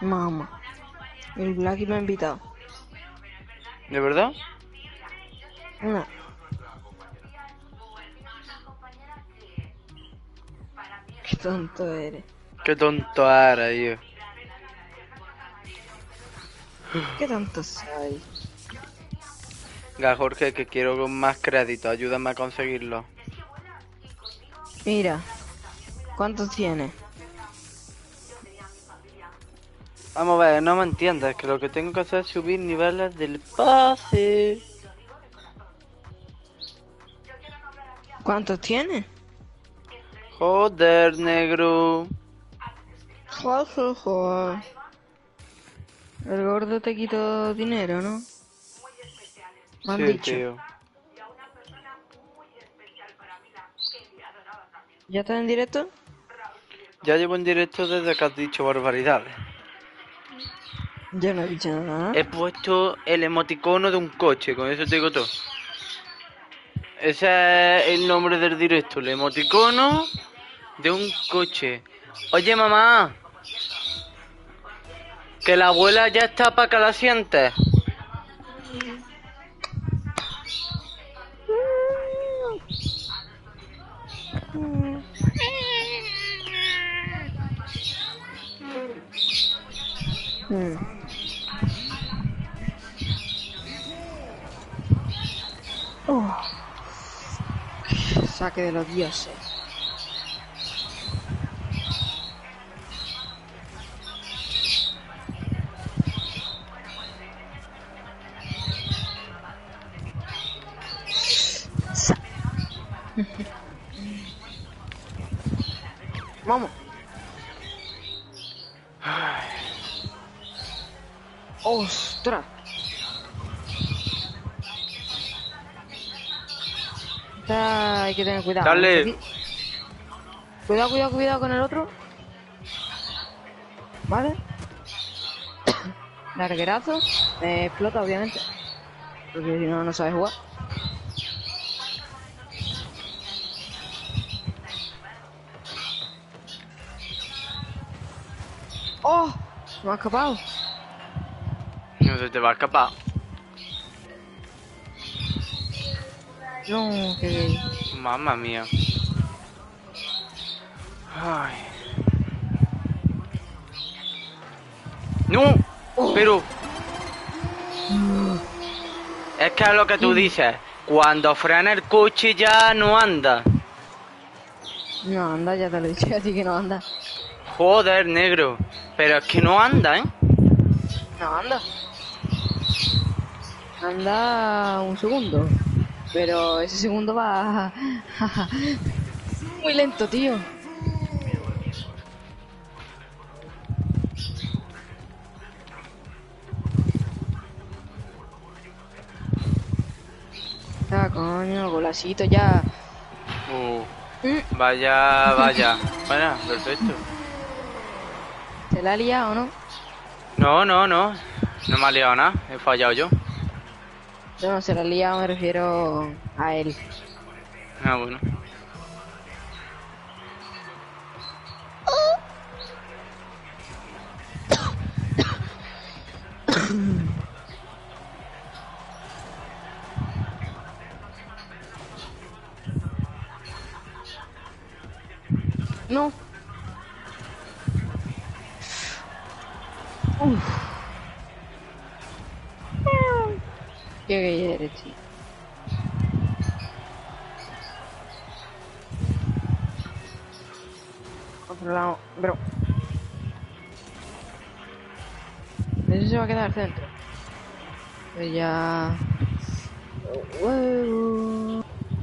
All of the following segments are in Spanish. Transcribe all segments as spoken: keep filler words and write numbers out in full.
Mamá. El Blacky me ha invitado. ¿De verdad? No. Qué tonto eres. Qué tonto eres, tío. Qué tonto soy. Ga, Jorge, que quiero más crédito. Ayúdame a conseguirlo. Mira. ¿Cuántos tienes? Vamos a ver, no me entiendes. Que lo que tengo que hacer es subir niveles del pase. ¿Cuántos tienes? Joder, negro. Joder, joder. El gordo te quitó dinero, ¿no? Me han Sí, dicho. tío. ¿Ya estás en directo? Ya llevo en directo desde que has dicho barbaridades. Yo no he dicho nada. He puesto el emoticono de un coche, con eso te digo todo. Ese es el nombre del directo, el emoticono de un coche. Oye, mamá, que la abuela ya está para que la sientes. Mm. Oh. Saque de los dioses. Sa- Vamos. ¡Ostras! Esta hay que tener cuidado. Dale. ¿Eh? Cuidado, cuidado, cuidado con el otro. ¿Vale? Larguerazo. Eh, explota, obviamente. Porque si no, no sabes jugar. ¡Oh! Me ha escapado. No se te va a escapar. No, que... Mamma mía. Ay. No, Oh. pero... Es que es lo que tú Sí. dices. Cuando frena el coche ya no anda. No anda, ya te lo he dicho a ti que no anda. Joder, negro. Pero es que no anda, ¿eh? No anda. Anda un segundo. Pero ese segundo va... muy lento, tío. Ah, coño, golacito ya. Uh, Mm. vaya, vaya. Bueno, perfecto. ¿Se la ha liado o no? No, no, no. No me ha liado nada. He fallado yo. Yo no se la ha liado, me refiero a él. Ah, bueno. No. Uf. Qué gay eres, tío. Controlado, bro. Eso se va a quedar dentro. Pues ya... Huevo.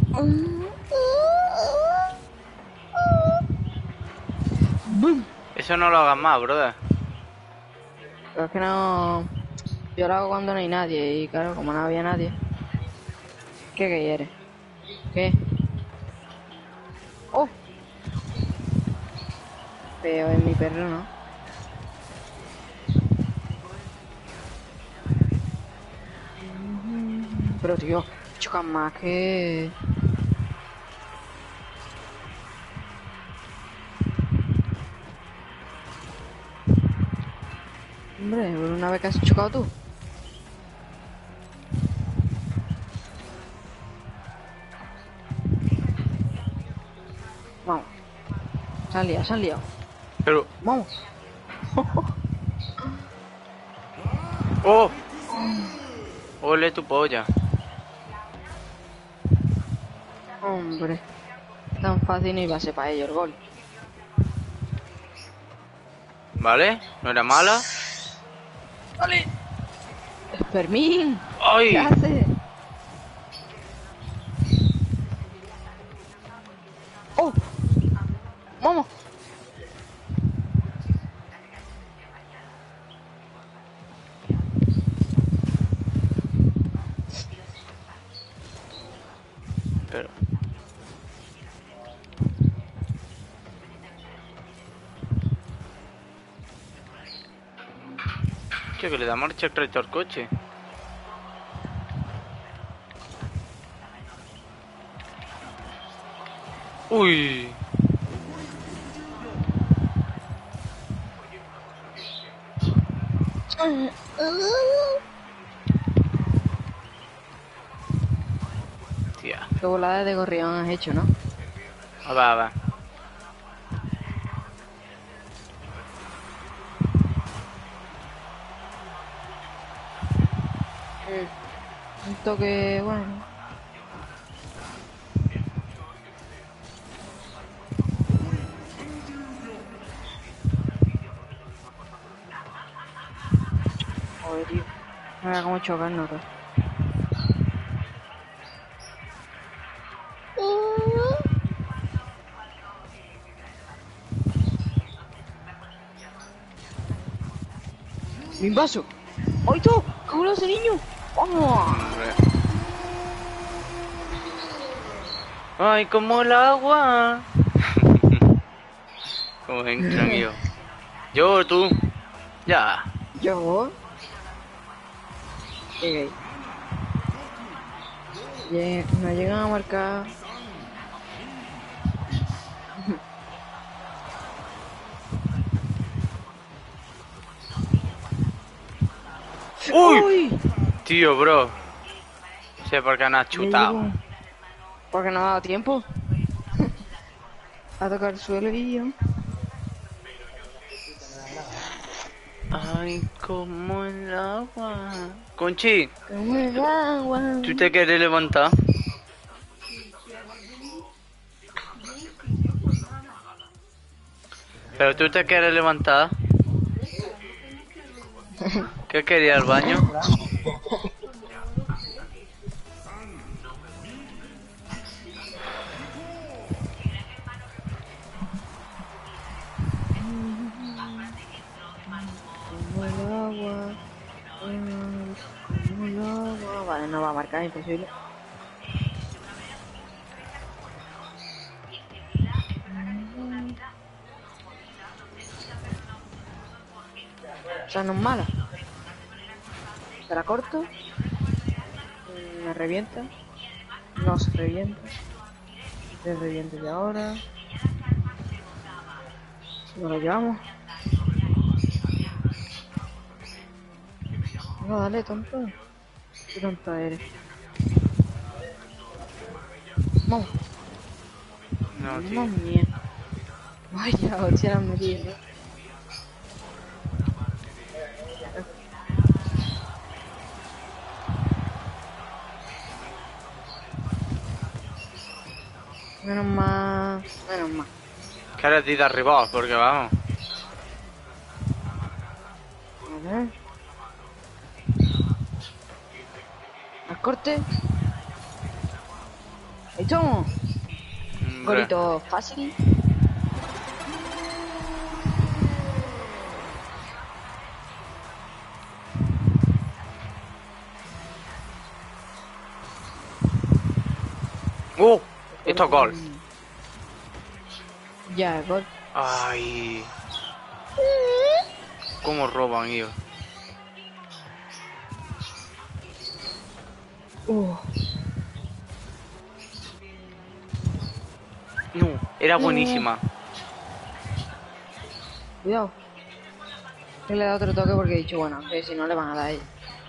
¡Bum! Eso no lo hagas más, brother. Pero es que no... Yo lo hago cuando no hay nadie y claro, como no había nadie. ¿Qué gay eres? ¿Qué? ¡Oh! Pero es mi perro, ¿no? Pero tío, chocas más que... Hombre, una vez que has chocado tú. Vamos. Se han liado, se han liado. Pero... Vamos. ¡Oh! ¡Ole tu polla! Hombre. Tan fácil no iba a ser para ellos el gol. ¿Vale? ¿No era mala? ¡Vale! Fermín. ¡Ay! ¿Qué haces? ¡Oh! ¡Vamos! Pero... Tío, que le da marcha el crédito al coche. Uy. Tía. Qué volada de gorrión has hecho, ¿no? A ver, a ver. Un toque, bueno. Joder, tío. Mira cómo chocarnos, ¿no? ¡Mi vaso! ¡Ay, tú! ¡Qué golazo ese niño! ¡Vamos! Hombre. Ay, como el agua. Como entran yo. Yo, tú. Ya. ¿Yo? Llegué. Lleg no llegan a marcar. ¡Uy! ¡Uy! Tío, bro. No sé por qué no has chutado. Porque no ha dado tiempo. A tocar el suelo y yo. Ay, como el agua. Conchi, Como el agua. ¿tú te quieres levantar? ¿Pero tú te quieres levantar? ¿Qué quería el baño? Como el agua. Como el agua. Vale, no va a marcar, imposible. O sea, no es mala. Se la corto. Me revienta. No se revienta. Se revienta ya ahora. Nos lo llevamos. No, dale, tonto. Qué tonto eres. Vamos. No, tío. Mamma mía. Vaya, hostia, la metí, ¿no? Menos mal. Menos mal. Que eres de arriba, porque vamos. A ver. Al corte. Ahí estamos. Hombre. Golito fácil. ¡Uh! Esto es gol. Ya, gol. Ay. ¿Cómo roban ellos? Uh. No, era buenísima. Cuidado. Que le he dado otro toque porque he dicho, bueno, que si no le van a dar a ella.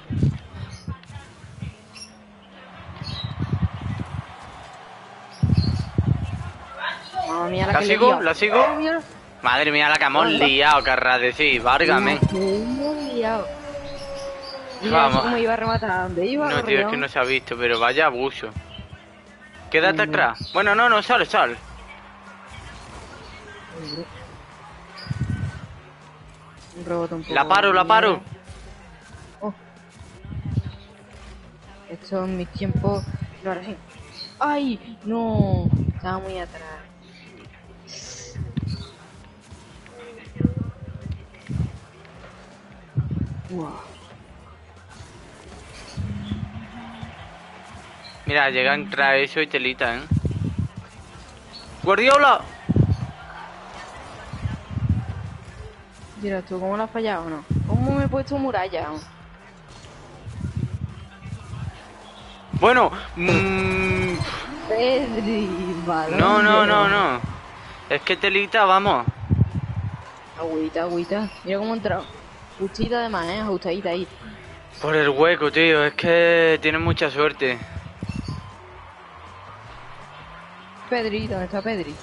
Mamma mía, la, ¿La que le he sigo? liado. ¿La sigo? Oh, mira. Madre mía, la que hemos liado, querrás decir, válgame. La que hemos liado. Mira Vamos. eso cómo iba a rematar, ¿a dónde iba? No, tío, es Gorrión. que no se ha visto, pero vaya abuso. Quédate Hombre. atrás. Bueno, no, no, sale, sale. Un rebote un poco. La paro, la paro. Oh. Esto en mis tiempos no era así. ¡Ay! No, estaba muy atrás. Wow. Mira, llega a entrar eso y telita, ¿eh? ¡Guardiola! Mira tú, ¿cómo lo has fallado o no? ¿Cómo me he puesto muralla? Bueno, mmm... Pedri, balón. No, no, de no, oro. no. Es que telita, vamos. Agüita, agüita. Mira cómo ha entrado. Justita además, ¿eh? Ajustadita ahí. Por el hueco, tío. Es que tienes mucha suerte. Pedri, ¿dónde está Pedri?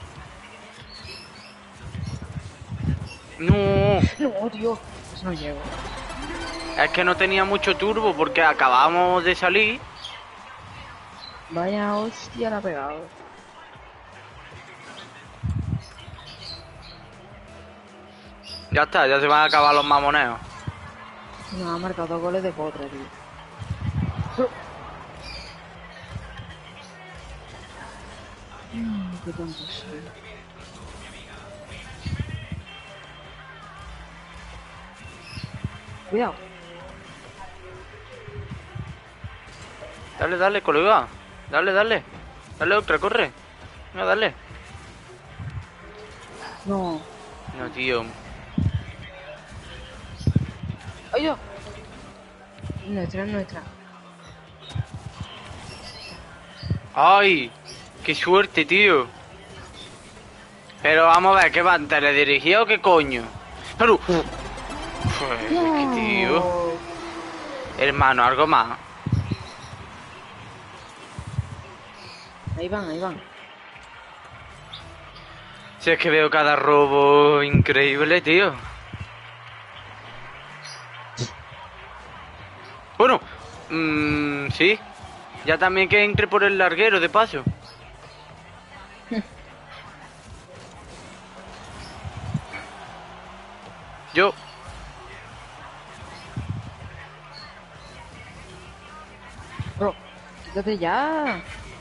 No. No, tío. Eso no llego. Es que no tenía mucho turbo porque acabamos de salir. Vaya hostia, la ha pegado. Ya está, ya se van a acabar los mamoneos. Nos ha marcado dos goles de potra, tío. Mm, qué tonto soy. Cuidado. Dale, dale, colega. Dale, dale. Dale otra, corre. No, dale. No. No, tío. ¡Ay, yo! Nuestra, nuestra. ¡Ay! ¡Qué suerte, tío! Pero vamos a ver, ¿qué van? ¿Teledirigido o qué coño? Pero... Pues, es que, tío... Hermano, algo más. Ahí van, ahí van. Si es que veo cada robo increíble, tío. Bueno, mmm, sí. Ya también que entre por el larguero, de paso. Yo. Bro, quítate ya.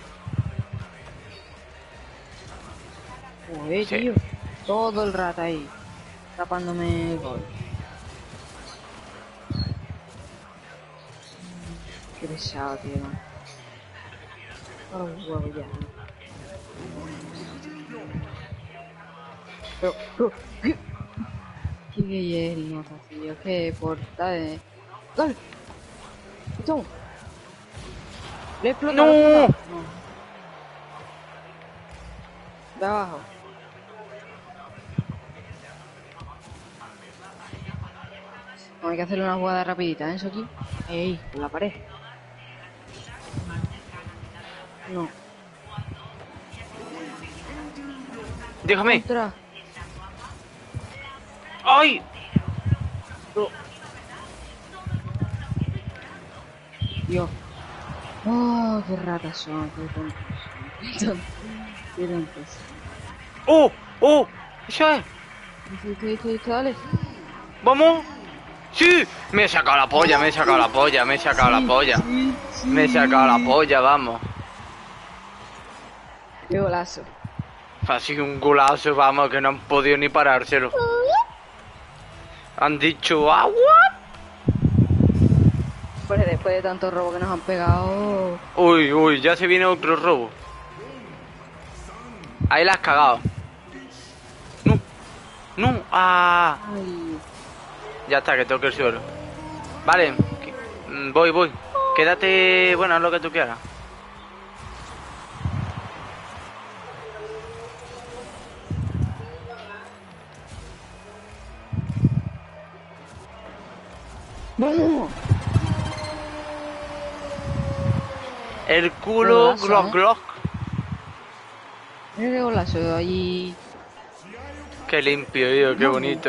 Joder, Sí. tío. Todo el rato ahí. Tapándome el gol. Qué pesado, tío. Ahora un huevo ya. Pero, pero, ¿qué? Qué gay tío. Qué porta de... ¡Gol! ¡Toma! ¡Le explota! ¡No! ¡Le explota! No. De abajo. No, hay que hacerle una jugada rapidita, ¿eh? Eso aquí. ¡Ey! En la pared. No. Déjame. Contra. ¡Ay! No. Dios. Oh, qué ratas son, qué tontos son. Qué tontos. Qué tontos. ¡Oh! ¡Oh! ¡Eso es! Esto, esto, esto, dale. ¡Vamos! ¡Sí! Me he sacado la polla, me he sacado la polla, me he sacado la polla. Sí, sí. Me he sacado la polla, vamos. Qué golazo. Ha sido un golazo, vamos, que no han podido ni parárselo. Han dicho agua. Pues después de tantos robos que nos han pegado. Uy, uy, ya se viene otro robo. Ahí la has cagado. No, no, ah. Ay. Ya está, que toque el suelo. Vale, que- mm, voy, voy. Quédate, bueno, haz lo que tú quieras. ¡Vamos! El Qué culo, golazo, glock, ¿eh? glock. Mira qué golazo allí. Qué limpio, tío, qué Vamos. bonito.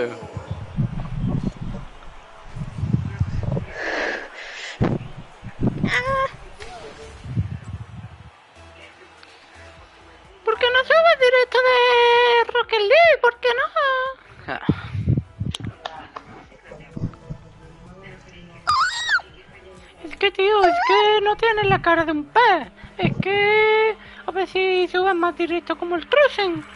¿Por qué no subes directo de Rocket League? ¿Por qué no? Es que, tío, es que no tienes la cara de un pez. Es que... A ver si subes más directo como el Cruisen.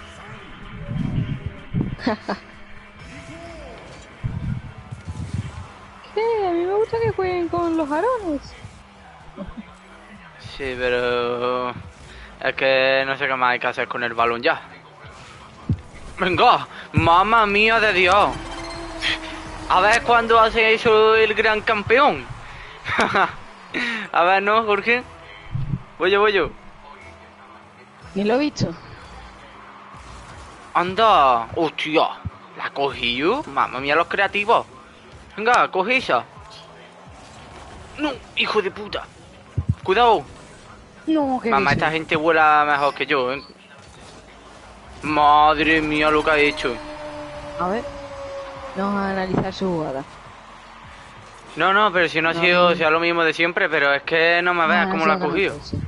¿Qué? A mí me gusta que jueguen con los varones. Sí, pero... Es que no sé qué más hay que hacer con el balón ya. Venga, mamma mía de Dios. A ver cuándo hace eso el gran campeón. A ver, ¿no, Jorge? Voy yo, voy yo. Ni lo he visto. Anda, hostia, la cogí yo. Mamma mía, los creativos. Venga, coge esa. No, hijo de puta. Cuidado. No, que Mamá, dice. esta gente vuela mejor que yo, ¿eh? Madre mía, lo que ha hecho. A ver. Vamos a analizar su jugada. No, no, pero si no ha No, sido no. sea lo mismo de siempre, pero es que no me veas Ah, cómo sí, la ha que no cogido. puede ser.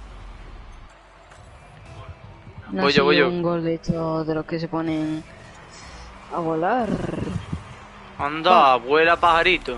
No Voy ha yo, voy sido yo. un gol de estos de los que se ponen a volar. Anda, vuela pajarito.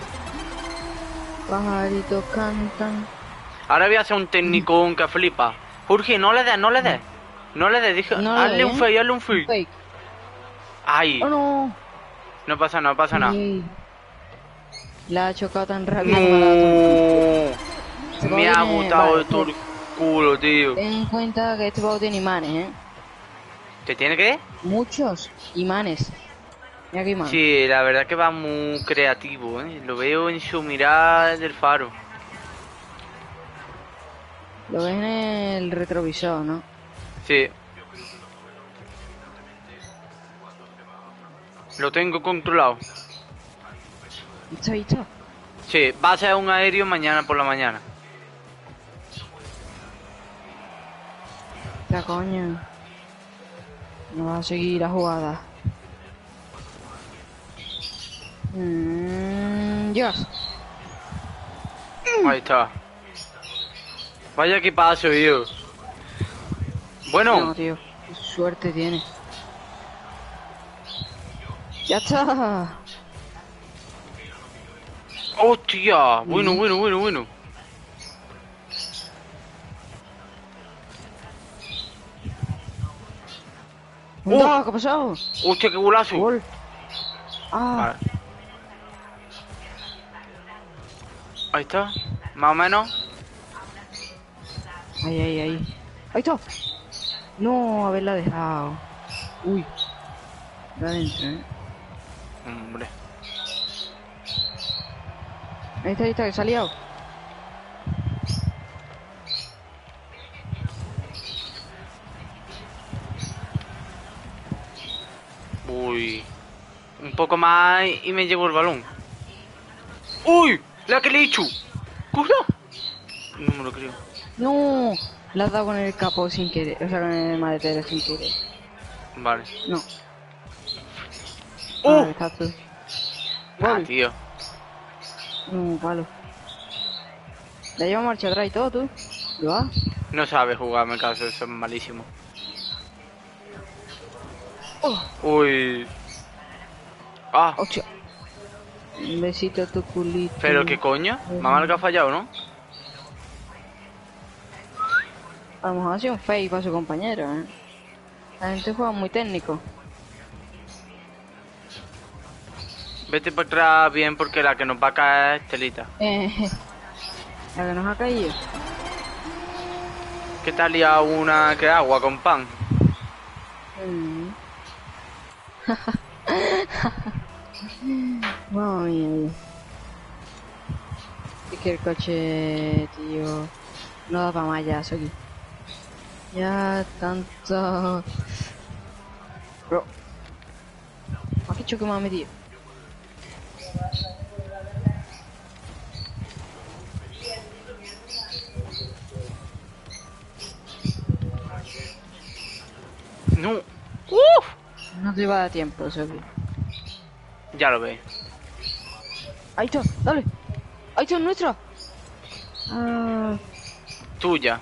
Pajaritos cantan. Ahora voy a hacer un técnico que flipa. Jorge, no le des, no le des. No le des, dije, No le hazle doy, un ¿eh? fake, hazle un fake. Fake. Ay, ¡Oh, no! no pasa nada, no pasa nada. Ey. La ha chocado tan rápido que me ha dado tan- No. Este Me pavo ha tiene- gustado vale, todo el culo, tío. Ten en cuenta que este pavo tiene imanes, ¿eh? ¿Te tiene que? Muchos imanes. Mira qué imán. Sí, la verdad que va muy creativo, ¿eh? Lo veo en su mirada del faro. Lo ves en el retrovisor, ¿no? Sí. Lo tengo controlado. ¿Visto, visto? Sí, va a ser un aéreo mañana por la mañana. La coño. No va a seguir la jugada. Mmm. Dios. Ahí está. Vaya que paso, tío. Bueno, No, tío. Qué suerte tiene. Ya está. hostia. Bueno, Mm. bueno, bueno, bueno. No, Uh. ¿qué ha pasado? Hostia, qué golazo. Gol. Ah. Vale. Ahí está. Más o menos. Ahí, ahí, ahí. Ahí está. No, haberla dejado. Uy. Va adentro, eh. Hombre. Ahí está, ahí está, que se ha liado. Uy. Un poco más y me llevo el balón. ¡Uy! ¡La que le he hecho! ¡Coño! No me lo creo. No. La has dado con el capó sin querer. O sea, con el maletero sin querer. Vale. No. ¡Uh! Ah, está tú. Ah, Gol. tío. No, palo. La lleva marcha atrás y todo, tú. ¿Lo vas? No sabe jugar, me caso, eso es malísimo. Oh, Uy. Ah, hostia. Un besito a tu culito. pero qué coño. Mamá que ha fallado, ¿no? A lo mejor ha sido un fake para su compañero, ¿eh? La gente juega muy técnico. Vete para atrás bien porque la que nos va a caer es Telita. Eh, la que nos ha caído. ¿Qué tal liado una que agua con pan? Mm. Mamma mía. Es que el coche, tío, no da para más ya, eso aquí. Ya tanto. Bro. ¿A qué choque me ha metido? No. Uf. No te va a dar tiempo, Sofi. Ya lo ves. Ahí está, dale. Ahí está, nuestra. Ah, Tuya.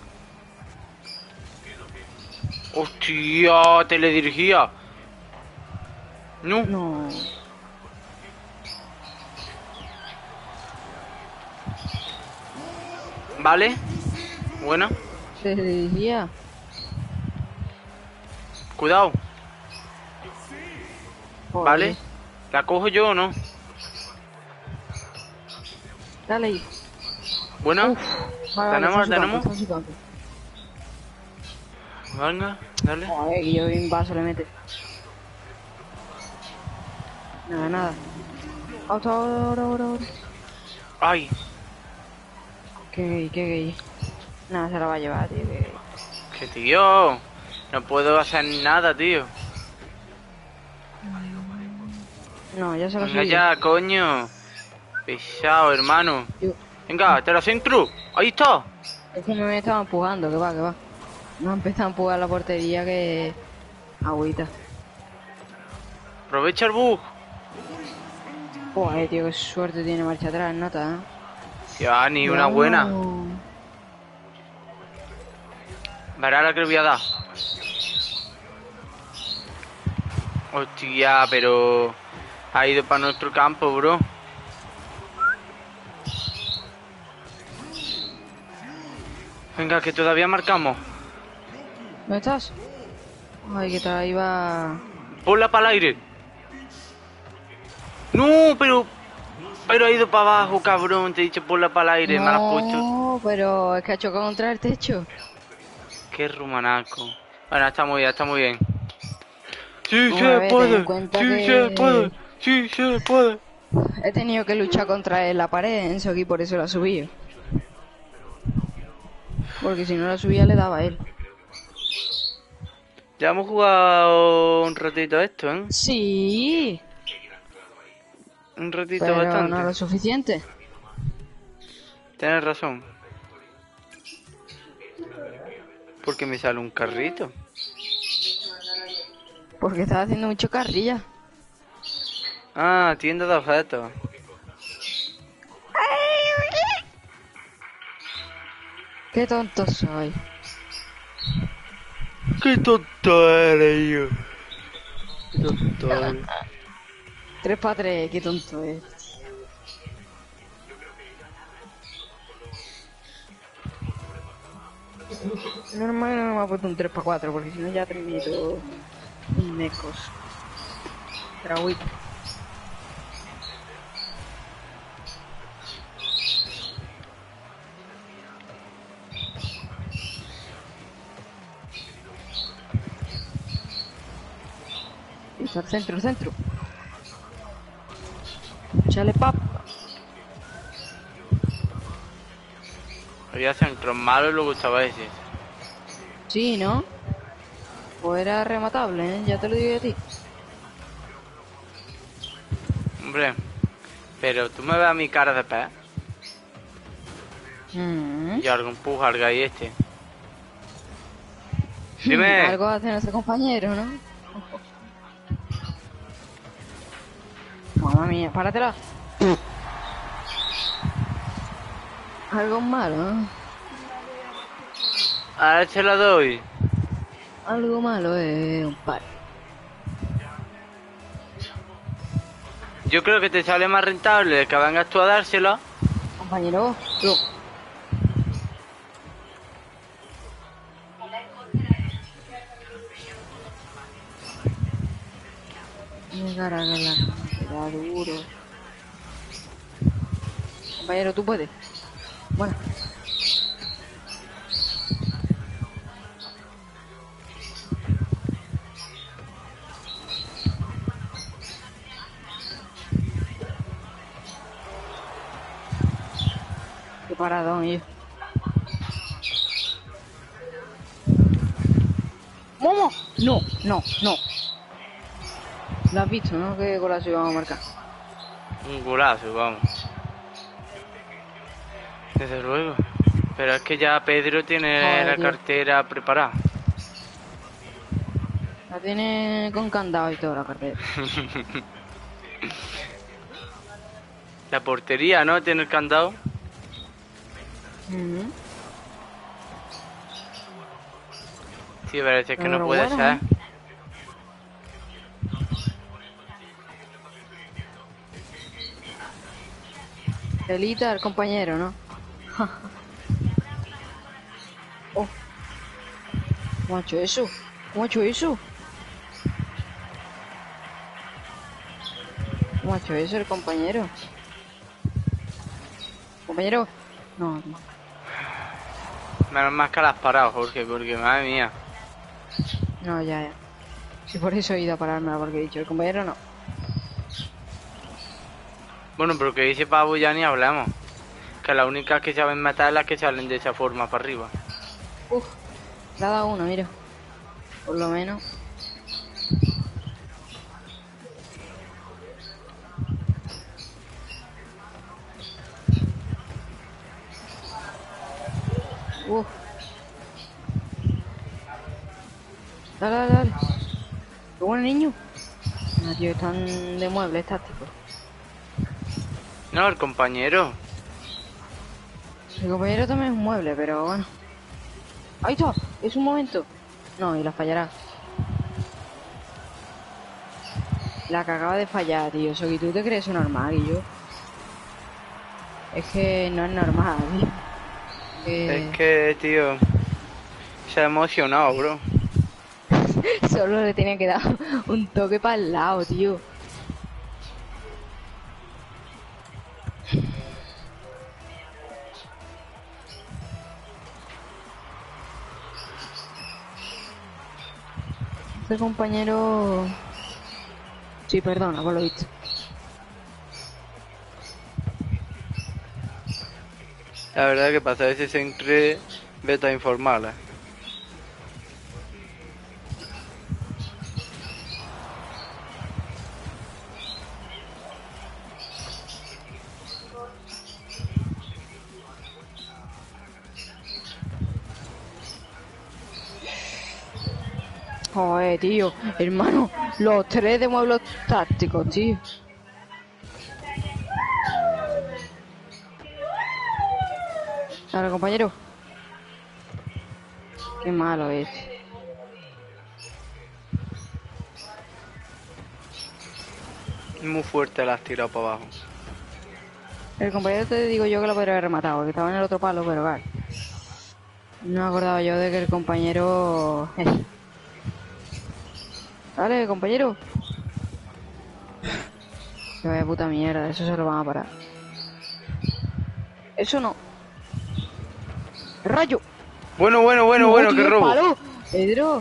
Hostia, teledirigía. No. no. Vale. Buena. Se dirigía. Cuidado. Joder. Vale. ¿La cojo yo o no? Dale ahí. Buena. Uf, vale, Tenemos, vale, está en su tenemos. campo, está en su campo. Venga, dale. Joder, que yo un vaso le mete. Nada, nada. Ahora, ahora, ahora, ahora. Ay. Qué gay, qué gay. Nada, se la va a llevar, tío. Que... Que tío. No puedo hacer nada, tío. No, ya se lo Venga subí. ya, coño. Pesado, hermano. Yo- Venga, te la centro. Ahí está. Es que me estaba empujando, que va, que va. No ha empezado a empujar la portería que... Agüita. Aprovecha el bug. Joder, tío, qué suerte tiene marcha atrás, nota, ¿eh? Ya, ni una No. buena. Verá la que le voy a dar. Hostia, pero... Ha ido para nuestro campo, bro. Venga, que todavía marcamos. ¿Dónde estás? Ay, que tal, iba... Ponla para el aire. No, pero... Pero ha ido para abajo, cabrón. Te he dicho ponla para el aire. Me la has puesto. No, pero es que ha chocado contra el techo. Qué rumanaco. Bueno, está muy bien, está muy bien. Sí, Una se vez, ten puede. en cuenta Sí, que- se puede. Sí, se puede. He tenido que luchar contra él la pared, Enzo, aquí por eso la subí. Porque si no la subía le daba a él. Ya hemos jugado un ratito a esto, ¿eh? Sí, Un ratito pero bastante. no lo suficiente. Tienes razón. Porque me sale un carrito. Porque estaba haciendo mucho carrilla. Ah, tienda de objetos. Qué tonto soy. Qué tonto eres yo. Qué tonto eres. tres para tres, qué tonto es. Normal no me ha puesto un tres para cuatro, porque si no ya termino un mecos. Trahuito. Listo, al centro, al centro. Chale, pap. Había centros malos y le gustaba ese. Sí, ¿no? Pues era rematable, ¿eh? Ya te lo digo a ti. Hombre, pero tú me ves a mi cara de pez. Mm. Y algo empuja al gay este. Dime. Algo hace nuestro compañero, ¿no? Mamma mía, páratela. Algo malo, ¿no? Ahora te la doy. Algo malo es un par. Yo creo que te sale más rentable que vengas tú a dársela. Compañero, tú. Me cara la da duro. Compañero, tú puedes. Bueno. Qué paradón, yo. ¡Momo! No, no, no. Lo has visto, ¿no? ¿Qué golazo íbamos a marcar? Un golazo, vamos. Desde luego. Pero es que ya Pedro tiene Joder, la tío. cartera preparada. La tiene con candado y todo la carrera. La portería, ¿no? Tiene el candado. Ujú. Sí, pero es que Pero no puede bueno, ser. ¿eh? Delita el compañero, ¿no? Oh, ¿cómo ha hecho eso? ¿Cómo ha hecho eso? ¿Cómo ha hecho eso el compañero? ¿Compañero? No, no. Menos mal que la has parado, Jorge, porque madre mía. No, ya, ya. Sí, por eso he ido a parármela, porque he dicho, el compañero no. Bueno, pero que dice Pavo ya ni hablamos. Que las únicas que saben matar es las que salen de esa forma para arriba. Uf, le ha dado uno, mira. Por lo menos. Uf. Dale, dale, dale. Qué buen niño. No, tío, están de muebles tácticos. No, el compañero. El compañero también es un mueble, pero bueno. Ahí está, es un momento. No, y la fallará. La que acaba de fallar, tío. Eso que tú te crees normal y yo. Es que no es normal, tío. Es Que que, tío, se ha emocionado, bro. solo le tenía que dar un toque para el lado, tío. Este compañero... Sí, perdona, por lo visto. La verdad que pasa ese siempre beta informal. Joder, tío. Hermano, los tres de muebles tácticos, tío. Ahora, compañero. Qué malo es. Muy fuerte la has tirado para abajo. El compañero te digo yo que lo podría haber rematado, que estaba en el otro palo, pero claro. No me acordaba yo de que el compañero... Dale, compañero. Que vaya puta mierda, eso se lo van a parar. Eso no. ¡Rayo! Bueno, bueno, bueno, No, bueno, tío, qué el robo. palo. Pedro.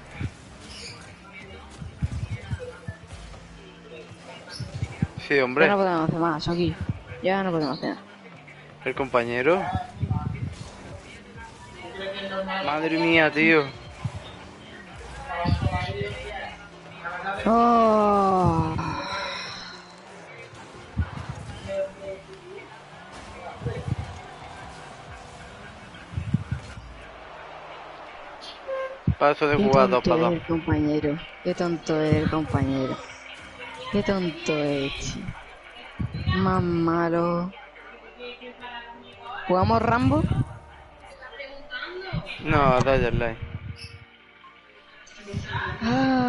Sí, Ya hombre. no podemos hacer más aquí. Ya no podemos hacer nada. El compañero. Madre mía, tío. Oh. Paso de Qué jugar dos tonto para es dos. el compañero. Qué tonto es el compañero. Qué tonto es, tío. Más malo. ¿Jugamos Rambo? No, dale like. Ah.